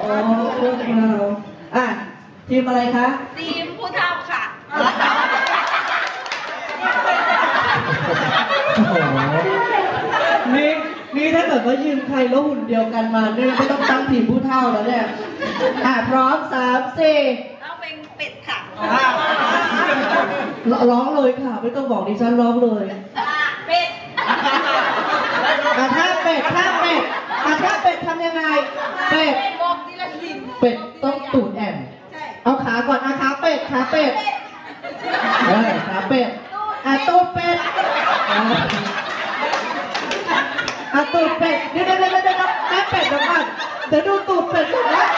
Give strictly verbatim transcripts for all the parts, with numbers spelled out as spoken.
พวกเราอ่ะทีมอะไรคะทีมผู้เฒ่าค่ะโอ้โหนี่นี่ถ้าเกิดว่ายืมใครแล้วหุ่นเดียวกันมาเนี่ยไม่ต้องตั้งทีมผู้เฒ่าแล้วเนี่ยอ่ะพร้อมสามสี่ต้องเป็นเป็ดค่ะร้องเลยค่ะไม่ต้องบอกดิฉันร้องเลยเป็ดอ่ะถ้าเป็ดถ้าเป็ดอ่ะถ้าเป็ดทำยังไงเป็ดบอกทีละสิ่งเป็ดต้องตูดแอนเอาขาก่อนอ่ะขาเป็ดขาเป็ดเออขาเป็ดอ่ะตูดเป็ดอ่ะตูดเป็ดเดี๋ยวเดี๋ยวเดี๋ยวเดี๋ยวแม่เป็ดเดี๋ยวก่อนเดี๋ยวดูตูดเป็ดก่อนนะ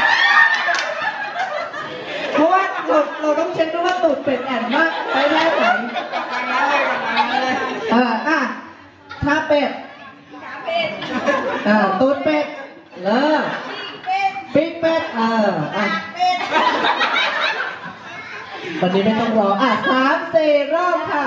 เพราะว่าเราเราต้องเช็คด้วยว่าตูดเป็ดแอนมากไปแค่ไหนอ่าอ่ะถ้าเป็ดอ่าตูดเป็ดเลิกปิ๊กเป็ดเอออ่ะวันนี้ไม่ต้องรออ่ะสามสี่รอบค่ะ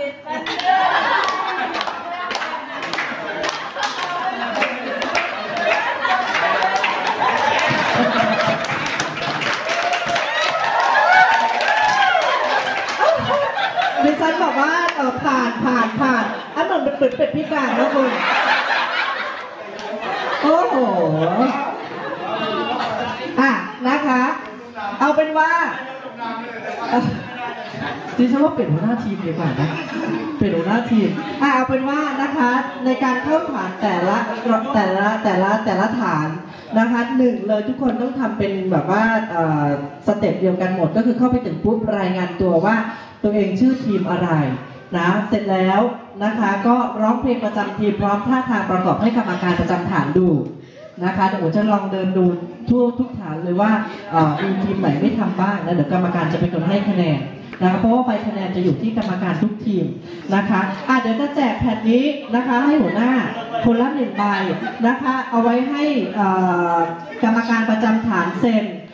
ดิฉันบอกว่าเออผ่านผ่านผ่านอันนั้นเป็นเป็ดเป็ดพิการนะคุณโอ้โหอ่ะนะคะเอาเป็นว่าดิฉันว่าเป็นหัวหน้าทีมดีกว่านะเป็นหัวหน้าทีมอ่ะเอาเป็นว่านะคะในการเข้าฐานแต่ละแต่ละแต่ละแต่ละฐานนะคะหนึ่งเลยทุกคนต้องทำเป็นแบบว่าสเต็ปเดียวกันหมดก็คือเข้าไปถึงปุ๊บรายงานตัวว่าตัวเองชื่อทีมอะไรนะเสร็จแล้วนะคะก็ร้องเพลงประจำทีมพร้อมท่าทางประกอบให้กรรมการประจำฐานดูนะคะเดี๋ยวผมจะลองเดินดูทั่วทุกฐานเลยว่ามีทีมไหนไม่ทำบ้างนะเดี๋ยวกรรมการจะเป็นคนให้คะแนนนะคะเพราะว่าใบคะแนนจะอยู่ที่กรรมการทุกทีมนะคะอ่ะเดี๋ยวจะแจกแผ่นนี้นะคะให้หัวหน้าคนละหนึ่งใบนะคะเอาไว้ให้กรรมการประจำฐานเซ็น